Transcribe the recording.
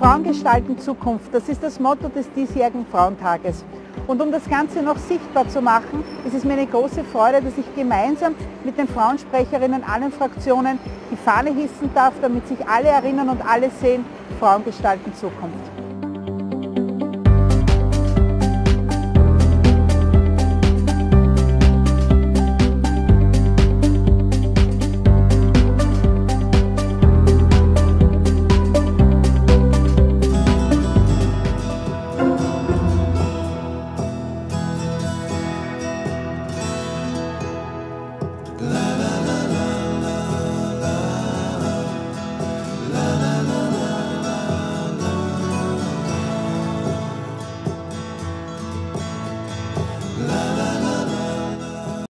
Frauen gestalten Zukunft, das ist das Motto des diesjährigen Frauentages. Und um das Ganze noch sichtbar zu machen, ist es mir eine große Freude, dass ich gemeinsam mit den Frauensprecherinnen allen Fraktionen die Fahne hissen darf, damit sich alle erinnern und alle sehen, Frauen gestalten Zukunft.